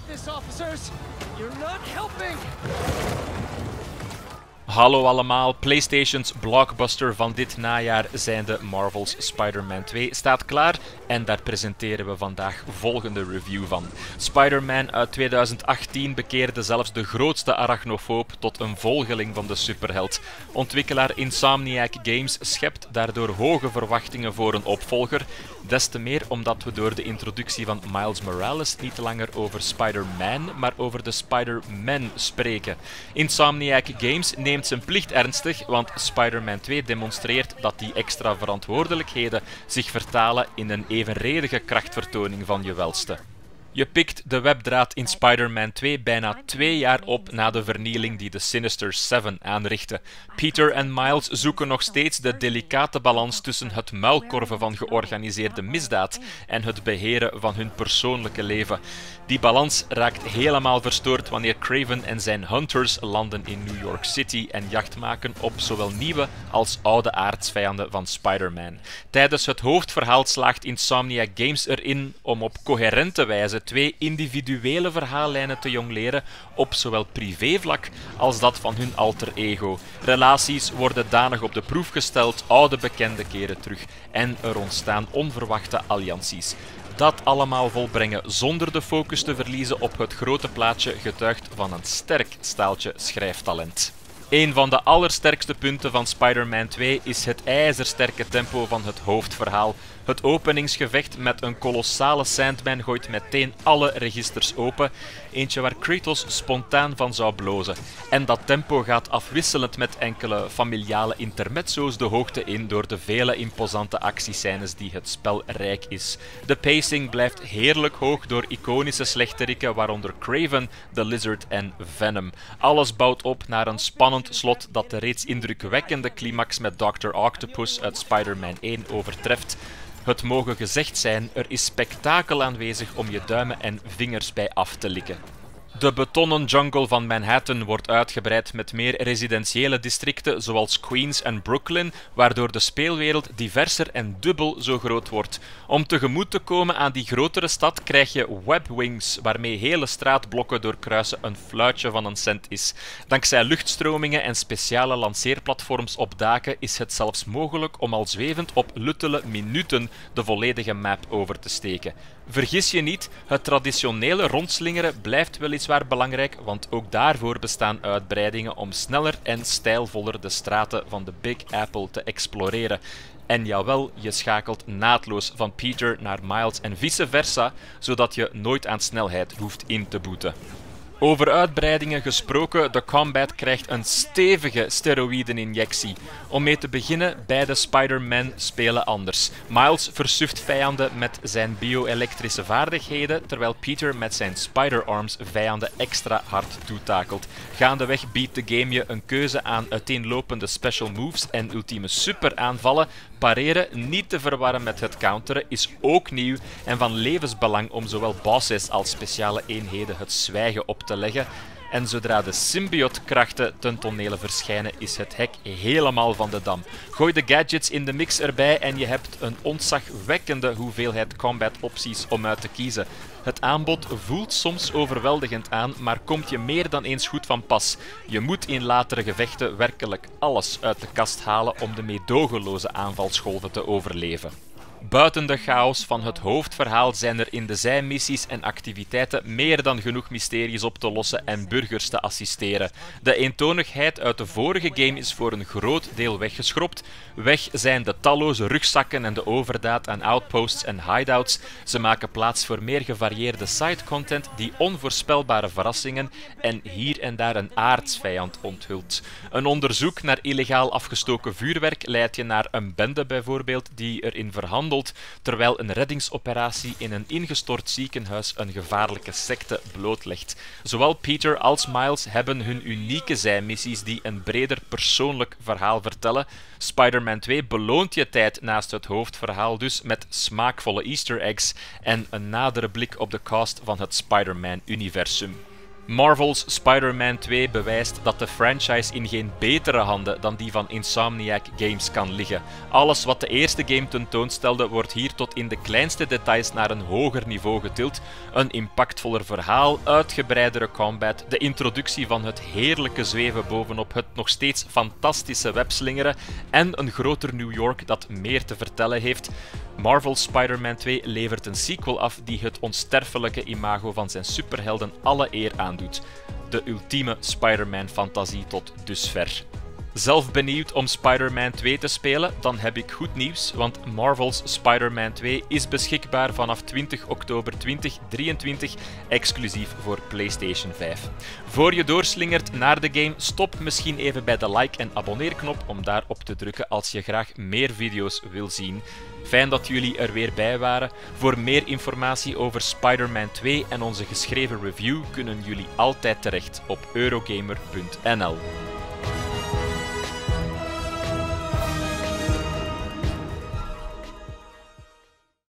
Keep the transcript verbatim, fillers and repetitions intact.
this, officers. You're not helping. Hallo allemaal, PlayStation's blockbuster van dit najaar zijnde Marvel's Spider-Man twee staat klaar en daar presenteren we vandaag volgende review van. Spider-Man uit tweeduizend achttien bekeerde zelfs de grootste arachnofoob tot een volgeling van de superheld. Ontwikkelaar Insomniac Games schept daardoor hoge verwachtingen voor een opvolger, des te meer omdat we door de introductie van Miles Morales niet langer over Spider-Man, maar over de Spider-Man spreken. Insomniac Games neemt zijn plicht ernstig, want Spider-Man twee demonstreert dat die extra verantwoordelijkheden zich vertalen in een evenredige krachtvertoning van je welste. Je pikt de webdraad in Spider-Man twee bijna twee jaar op na de vernieling die de Sinister Seven aanrichtte. Peter en Miles zoeken nog steeds de delicate balans tussen het muilkorven van georganiseerde misdaad en het beheren van hun persoonlijke leven. Die balans raakt helemaal verstoord wanneer Kraven en zijn Hunters landen in New York City en jacht maken op zowel nieuwe als oude aardsvijanden van Spider-Man. Tijdens het hoofdverhaal slaagt Insomniac Games erin om op coherente wijze twee individuele verhaallijnen te jongleren op zowel privévlak als dat van hun alter ego. Relaties worden danig op de proef gesteld, oude bekenden keren terug en er ontstaan onverwachte allianties. Dat allemaal volbrengen zonder de focus te verliezen op het grote plaatje getuigt van een sterk staaltje schrijftalent. Een van de allersterkste punten van Spider-Man twee is het ijzersterke tempo van het hoofdverhaal. Het openingsgevecht met een kolossale Sandman gooit meteen alle registers open, eentje waar Kratos spontaan van zou blozen. En dat tempo gaat afwisselend met enkele familiale intermezzo's de hoogte in door de vele imposante actiescènes die het spel rijk is. De pacing blijft heerlijk hoog door iconische slechterikken waaronder Kraven, The Lizard en Venom. Alles bouwt op naar een spannend slot dat de reeds indrukwekkende climax met dokter Octopus uit Spider-Man één overtreft. Het mogen gezegd zijn, er is spektakel aanwezig om je duimen en vingers bij af te likken. De betonnen jungle van Manhattan wordt uitgebreid met meer residentiële districten zoals Queens en Brooklyn, waardoor de speelwereld diverser en dubbel zo groot wordt. Om tegemoet te komen aan die grotere stad krijg je webwings, waarmee hele straatblokken doorkruisen een fluitje van een cent is. Dankzij luchtstromingen en speciale lanceerplatforms op daken is het zelfs mogelijk om al zwevend op luttele minuten de volledige map over te steken. Vergis je niet, het traditionele rondslingeren blijft weliswaar belangrijk, want ook daarvoor bestaan uitbreidingen om sneller en stijlvoller de straten van de Big Apple te exploreren. En jawel, je schakelt naadloos van Peter naar Miles en vice versa, zodat je nooit aan snelheid hoeft in te boeten. Over uitbreidingen gesproken, de combat krijgt een stevige steroïdeninjectie. Om mee te beginnen, beide Spider-Man spelen anders. Miles versuft vijanden met zijn bio-elektrische vaardigheden, terwijl Peter met zijn Spider-Arms vijanden extra hard toetakelt. Gaandeweg biedt de game je een keuze aan uiteenlopende special moves en ultieme superaanvallen. Pareren, niet te verwarren met het counteren, is ook nieuw en van levensbelang om zowel bosses als speciale eenheden het zwijgen op te leggen. En zodra de symbiote-krachten ten tonele verschijnen, is het hek helemaal van de dam. Gooi de gadgets in de mix erbij en je hebt een ontzagwekkende hoeveelheid combat-opties om uit te kiezen. Het aanbod voelt soms overweldigend aan, maar komt je meer dan eens goed van pas. Je moet in latere gevechten werkelijk alles uit de kast halen om de meedogenloze aanvalsgolven te overleven. Buiten de chaos van het hoofdverhaal zijn er in de zijmissies en activiteiten meer dan genoeg mysteries op te lossen en burgers te assisteren. De eentonigheid uit de vorige game is voor een groot deel weggeschropt. Weg zijn de talloze rugzakken en de overdaad aan outposts en hideouts. Ze maken plaats voor meer gevarieerde sidecontent die onvoorspelbare verrassingen en hier en daar een aardsvijand onthult. Een onderzoek naar illegaal afgestoken vuurwerk leidt je naar een bende bijvoorbeeld die erin verhandelt, terwijl een reddingsoperatie in een ingestort ziekenhuis een gevaarlijke secte blootlegt. Zowel Peter als Miles hebben hun unieke zijmissies die een breder persoonlijk verhaal vertellen. Spider-Man twee beloont je tijd naast het hoofdverhaal dus met smaakvolle easter eggs en een nadere blik op de cast van het Spider-Man-universum. Marvel's Spider-Man twee bewijst dat de franchise in geen betere handen dan die van Insomniac Games kan liggen. Alles wat de eerste game tentoonstelde wordt hier tot in de kleinste details naar een hoger niveau getild. Een impactvoller verhaal, uitgebreidere combat, de introductie van het heerlijke zweven bovenop het nog steeds fantastische webslingeren en een groter New York dat meer te vertellen heeft. Marvel's Spider-Man twee levert een sequel af die het onsterfelijke imago van zijn superhelden alle eer aandoet. De ultieme Spider-Man-fantasie tot dusver. Zelf benieuwd om Spider-Man twee te spelen? Dan heb ik goed nieuws, want Marvel's Spider-Man twee is beschikbaar vanaf twintig oktober tweeduizend drieëntwintig, exclusief voor PlayStation vijf. Voor je doorslingert naar de game, stop misschien even bij de like- en abonneerknop om daarop te drukken als je graag meer video's wil zien. Fijn dat jullie er weer bij waren. Voor meer informatie over Spider-Man twee en onze geschreven review kunnen jullie altijd terecht op eurogamer punt n l.